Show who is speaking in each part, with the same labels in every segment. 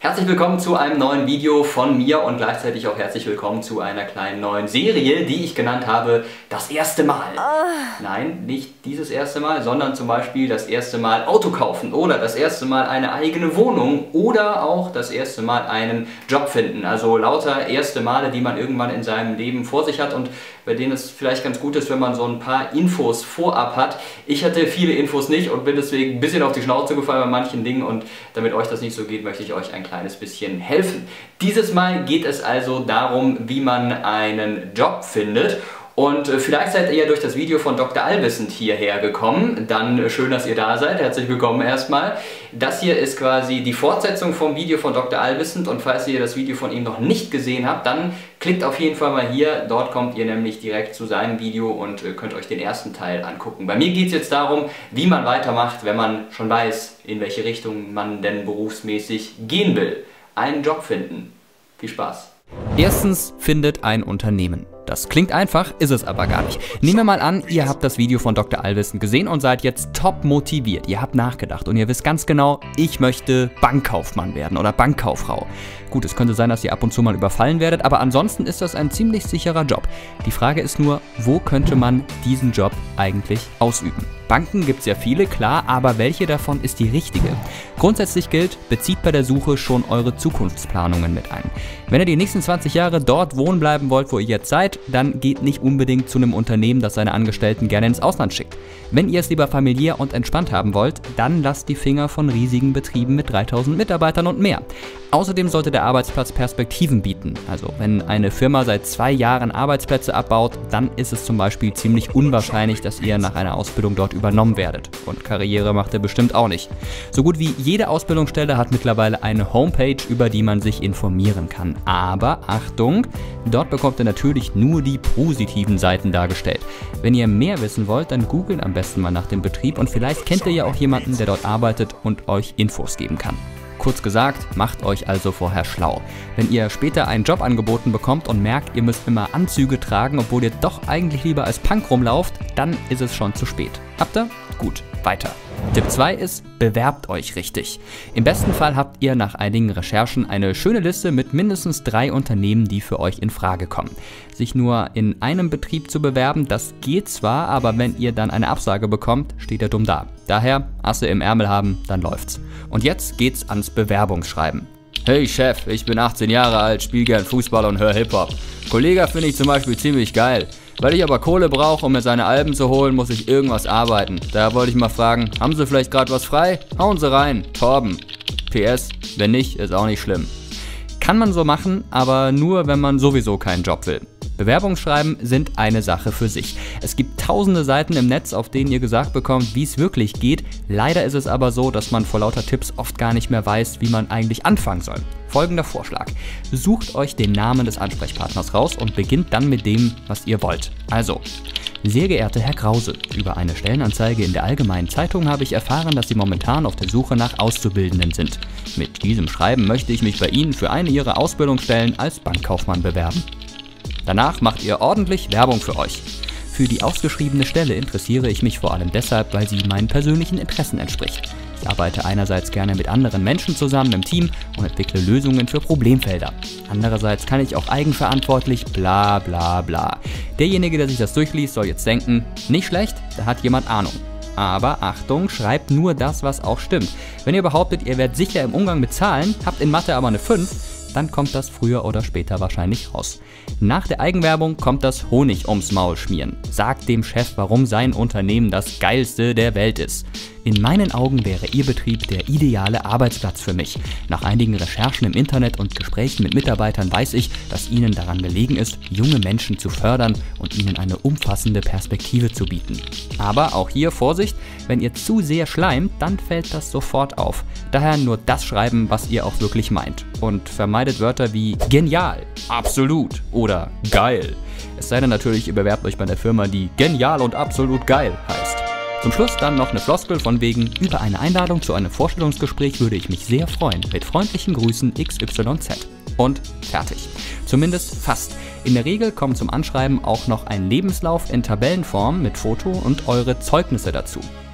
Speaker 1: Herzlich willkommen zu einem neuen Video von mir und gleichzeitig auch herzlich willkommen zu einer kleinen neuen Serie, die ich genannt habe, das erste Mal. Nein, nicht dieses erste Mal, sondern zum Beispiel das erste Mal Auto kaufen oder das erste Mal eine eigene Wohnung oder auch das erste Mal einen Job finden. Also lauter erste Male, die man irgendwann in seinem Leben vor sich hat und bei denen es vielleicht ganz gut ist, wenn man so ein paar Infos vorab hat. Ich hatte viele Infos nicht und bin deswegen ein bisschen auf die Schnauze gefallen bei manchen Dingen und damit euch das nicht so geht, möchte ich euch ein kleines bisschen helfen. Dieses Mal geht es also darum, wie man einen Job findet. Und vielleicht seid ihr ja durch das Video von Dr. Allwissend hierher gekommen. Dann schön, dass ihr da seid. Herzlich willkommen erstmal. Das hier ist quasi die Fortsetzung vom Video von Dr. Allwissend. Und falls ihr das Video von ihm noch nicht gesehen habt, dann klickt auf jeden Fall mal hier. Dort kommt ihr nämlich direkt zu seinem Video und könnt euch den ersten Teil angucken. Bei mir geht es jetzt darum, wie man weitermacht, wenn man schon weiß, in welche Richtung man denn berufsmäßig gehen will. Einen Job finden. Viel Spaß.
Speaker 2: Erstens findet ein Unternehmen. Das klingt einfach, ist es aber gar nicht. Nehmen wir mal an, ihr habt das Video von Dr. Allwissend gesehen und seid jetzt top motiviert. Ihr habt nachgedacht und ihr wisst ganz genau, ich möchte Bankkaufmann werden oder Bankkauffrau. Gut, es könnte sein, dass ihr ab und zu mal überfallen werdet, aber ansonsten ist das ein ziemlich sicherer Job. Die Frage ist nur, wo könnte man diesen Job eigentlich ausüben? Banken gibt es ja viele, klar, aber welche davon ist die richtige? Grundsätzlich gilt, bezieht bei der Suche schon eure Zukunftsplanungen mit ein. Wenn ihr die nächsten 20 Jahre dort wohnen bleiben wollt, wo ihr jetzt seid, dann geht nicht unbedingt zu einem Unternehmen, das seine Angestellten gerne ins Ausland schickt. Wenn ihr es lieber familiär und entspannt haben wollt, dann lasst die Finger von riesigen Betrieben mit 3000 Mitarbeitern und mehr. Außerdem sollte der Arbeitsplatz Perspektiven bieten. Also wenn eine Firma seit 2 Jahren Arbeitsplätze abbaut, dann ist es zum Beispiel ziemlich unwahrscheinlich, dass ihr nach einer Ausbildung dort übernommen werdet. Und Karriere macht ihr bestimmt auch nicht. So gut wie jede Ausbildungsstelle hat mittlerweile eine Homepage, über die man sich informieren kann. Aber Achtung, dort bekommt ihr natürlich nur die positiven Seiten dargestellt. Wenn ihr mehr wissen wollt, dann googelt am besten mal nach dem Betrieb und vielleicht kennt ihr ja auch jemanden, der dort arbeitet und euch Infos geben kann. Kurz gesagt, macht euch also vorher schlau. Wenn ihr später einen Job angeboten bekommt und merkt, ihr müsst immer Anzüge tragen, obwohl ihr doch eigentlich lieber als Punk rumlauft, dann ist es schon zu spät. Habt ihr? Gut, weiter. Tipp 2 ist, bewerbt euch richtig. Im besten Fall habt ihr nach einigen Recherchen eine schöne Liste mit mindestens 3 Unternehmen, die für euch in Frage kommen. Sich nur in einem Betrieb zu bewerben, das geht zwar, aber wenn ihr dann eine Absage bekommt, steht ihr dumm da. Daher, Asse im Ärmel haben, dann läuft's. Und jetzt geht's ans Bewerbungsschreiben. Hey Chef, ich bin 18 Jahre alt, spiele gern Fußball und höre Hip-Hop. Kollege finde ich zum Beispiel ziemlich geil. Weil ich aber Kohle brauche, um mir seine Alben zu holen, muss ich irgendwas arbeiten. Da wollte ich mal fragen, haben Sie vielleicht gerade was frei? Hauen Sie rein, Torben. PS, wenn nicht, ist auch nicht schlimm. Kann man so machen, aber nur, wenn man sowieso keinen Job will. Bewerbungsschreiben sind eine Sache für sich. Es gibt tausende Seiten im Netz, auf denen ihr gesagt bekommt, wie es wirklich geht. Leider ist es aber so, dass man vor lauter Tipps oft gar nicht mehr weiß, wie man eigentlich anfangen soll. Folgender Vorschlag. Sucht euch den Namen des Ansprechpartners raus und beginnt dann mit dem, was ihr wollt. Also, sehr geehrter Herr Krause, über eine Stellenanzeige in der Allgemeinen Zeitung habe ich erfahren, dass Sie momentan auf der Suche nach Auszubildenden sind. Mit diesem Schreiben möchte ich mich bei Ihnen für eine Ihrer Ausbildungsstellen als Bankkaufmann bewerben. Danach macht ihr ordentlich Werbung für euch. Für die ausgeschriebene Stelle interessiere ich mich vor allem deshalb, weil sie meinen persönlichen Interessen entspricht. Ich arbeite einerseits gerne mit anderen Menschen zusammen im Team und entwickle Lösungen für Problemfelder. Andererseits kann ich auch eigenverantwortlich bla bla bla. Derjenige, der sich das durchliest, soll jetzt denken, nicht schlecht, da hat jemand Ahnung. Aber Achtung, schreibt nur das, was auch stimmt. Wenn ihr behauptet, ihr werdet sicher im Umgang mit Zahlen, habt in Mathe aber eine 5, dann kommt das früher oder später wahrscheinlich raus. Nach der Eigenwerbung kommt das Honig ums Maul schmieren. Sagt dem Chef, warum sein Unternehmen das geilste der Welt ist. In meinen Augen wäre Ihr Betrieb der ideale Arbeitsplatz für mich. Nach einigen Recherchen im Internet und Gesprächen mit Mitarbeitern weiß ich, dass Ihnen daran gelegen ist, junge Menschen zu fördern und ihnen eine umfassende Perspektive zu bieten. Aber auch hier Vorsicht, wenn ihr zu sehr schleimt, dann fällt das sofort auf. Daher nur das schreiben, was ihr auch wirklich meint. Und vermeidet Wörter wie genial, absolut oder geil. Es sei denn natürlich, ihr bewerbt euch bei der Firma, die genial und absolut geil heißt. Zum Schluss dann noch eine Floskel von wegen, über eine Einladung zu einem Vorstellungsgespräch würde ich mich sehr freuen. Mit freundlichen Grüßen XYZ. Und fertig. Zumindest fast. In der Regel kommt zum Anschreiben auch noch ein Lebenslauf in Tabellenform mit Foto und eure Zeugnisse dazu.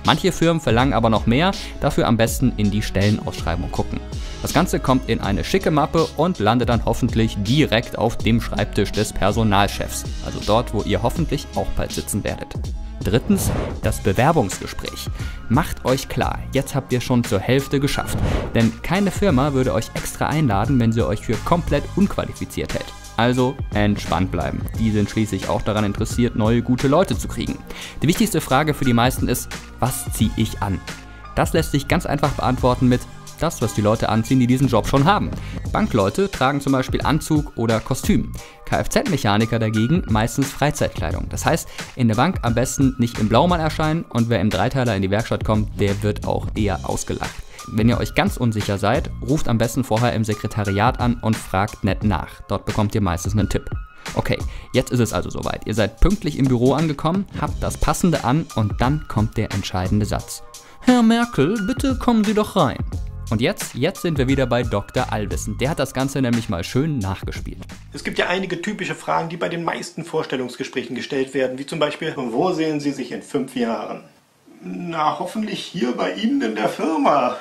Speaker 2: Manche Firmen verlangen aber noch mehr, dafür am besten in die Stellenausschreibung gucken. Das Ganze kommt in eine schicke Mappe und landet dann hoffentlich direkt auf dem Schreibtisch des Personalchefs, also dort, wo ihr hoffentlich auch bald sitzen werdet. Drittens, das Bewerbungsgespräch. Macht euch klar, jetzt habt ihr schon zur Hälfte geschafft, denn keine Firma würde euch extra einladen, wenn sie euch für komplett unqualifiziert hält. Also entspannt bleiben. Die sind schließlich auch daran interessiert, neue gute Leute zu kriegen. Die wichtigste Frage für die meisten ist, was ziehe ich an? Das lässt sich ganz einfach beantworten mit das, was die Leute anziehen, die diesen Job schon haben. Bankleute tragen zum Beispiel Anzug oder Kostüm. Kfz-Mechaniker dagegen meistens Freizeitkleidung. Das heißt, in der Bank am besten nicht im Blaumann erscheinen und wer im Dreiteiler in die Werkstatt kommt, der wird auch eher ausgelacht. Wenn ihr euch ganz unsicher seid, ruft am besten vorher im Sekretariat an und fragt nett nach. Dort bekommt ihr meistens einen Tipp. Okay, jetzt ist es also soweit. Ihr seid pünktlich im Büro angekommen, habt das Passende an und dann kommt der entscheidende Satz. Herr Merkel, bitte kommen Sie doch rein. Und jetzt sind wir wieder bei Dr. Allwissen. Der hat das Ganze nämlich mal schön nachgespielt.
Speaker 3: Es gibt ja einige typische Fragen, die bei den meisten Vorstellungsgesprächen gestellt werden, wie zum Beispiel, wo sehen Sie sich in 5 Jahren? Na, hoffentlich hier bei Ihnen in der Firma.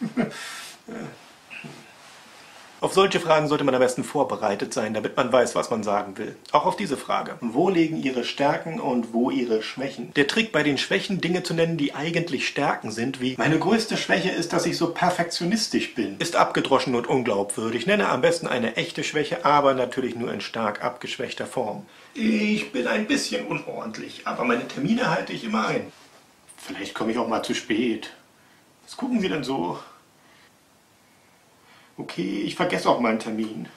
Speaker 3: Auf solche Fragen sollte man am besten vorbereitet sein, damit man weiß, was man sagen will. Auch auf diese Frage. Wo liegen Ihre Stärken und wo Ihre Schwächen? Der Trick bei den Schwächen, Dinge zu nennen, die eigentlich Stärken sind, wie meine größte Schwäche ist, dass ich so perfektionistisch bin, ist abgedroschen und unglaubwürdig. Nenne am besten eine echte Schwäche, aber natürlich nur in stark abgeschwächter Form. Ich bin ein bisschen unordentlich, aber meine Termine halte ich immer ein. Vielleicht komme ich auch mal zu spät. Was gucken Sie denn so? Okay, ich vergesse auch mal einen Termin.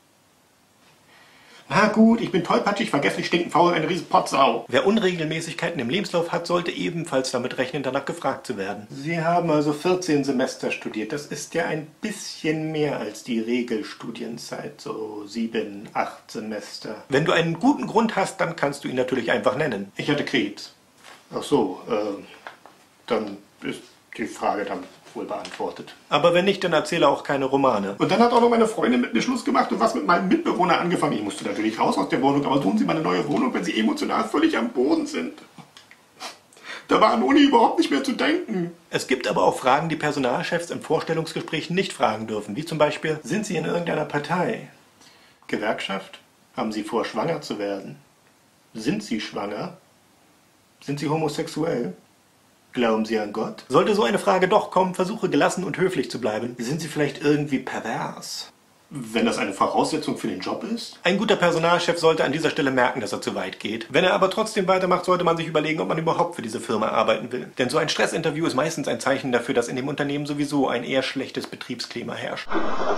Speaker 3: Na gut, ich bin tollpatschig, vergesslich, stinkend faul, eine riesen Potsau. Wer Unregelmäßigkeiten im Lebenslauf hat, sollte ebenfalls damit rechnen, danach gefragt zu werden. Sie haben also 14 Semester studiert. Das ist ja ein bisschen mehr als die Regelstudienzeit, so 7, 8 Semester. Wenn du einen guten Grund hast, dann kannst du ihn natürlich einfach nennen. Ich hatte Krebs. Ach so, dann ist die Frage dann wohl beantwortet. Aber wenn nicht, dann erzähle auch keine Romane. Und dann hat auch noch meine Freundin mit mir Schluss gemacht und was mit meinem Mitbewohner angefangen. Ich musste natürlich raus aus der Wohnung, aber suchen Sie mal eine neue Wohnung, wenn Sie emotional völlig am Boden sind. Da war an Uni überhaupt nicht mehr zu denken. Es gibt aber auch Fragen, die Personalchefs im Vorstellungsgespräch nicht fragen dürfen, wie zum Beispiel, sind Sie in irgendeiner Partei? Gewerkschaft? Haben Sie vor, schwanger zu werden? Sind Sie schwanger? Sind Sie homosexuell? Glauben Sie an Gott? Sollte so eine Frage doch kommen, versuche gelassen und höflich zu bleiben. Sind Sie vielleicht irgendwie pervers? Wenn das eine Voraussetzung für den Job ist? Ein guter Personalchef sollte an dieser Stelle merken, dass er zu weit geht. Wenn er aber trotzdem weitermacht, sollte man sich überlegen, ob man überhaupt für diese Firma arbeiten will. Denn so ein Stressinterview ist meistens ein Zeichen dafür, dass in dem Unternehmen sowieso ein eher schlechtes Betriebsklima herrscht.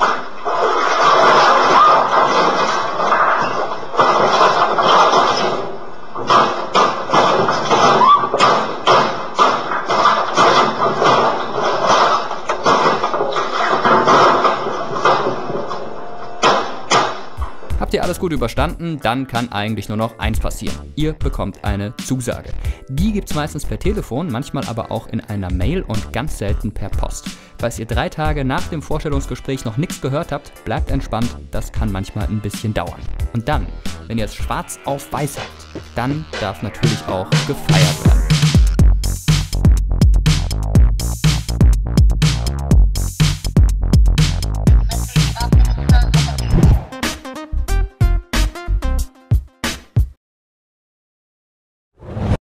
Speaker 2: Habt ihr alles gut überstanden, dann kann eigentlich nur noch eins passieren. Ihr bekommt eine Zusage. Die gibt's meistens per Telefon, manchmal aber auch in einer Mail und ganz selten per Post. Falls ihr 3 Tage nach dem Vorstellungsgespräch noch nichts gehört habt, bleibt entspannt, das kann manchmal ein bisschen dauern. Und dann, wenn ihr es schwarz auf weiß habt, dann darf natürlich auch gefeiert werden.